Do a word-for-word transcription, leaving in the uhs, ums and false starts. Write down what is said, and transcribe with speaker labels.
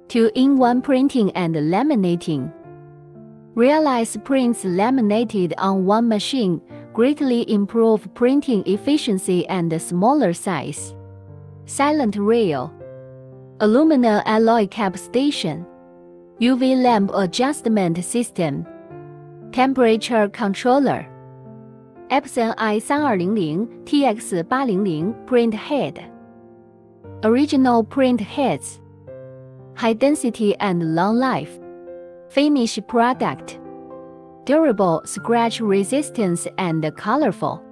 Speaker 1: two in one printing and laminating. Realize prints laminated on one machine greatly improve printing efficiency and smaller size. Silent rail. Aluminum alloy cap station. U V lamp adjustment system. Temperature controller. Epson I three two zero zero T X eight hundred print head. Original print heads. High density and long life. Finish product. Durable, scratch resistance and colorful.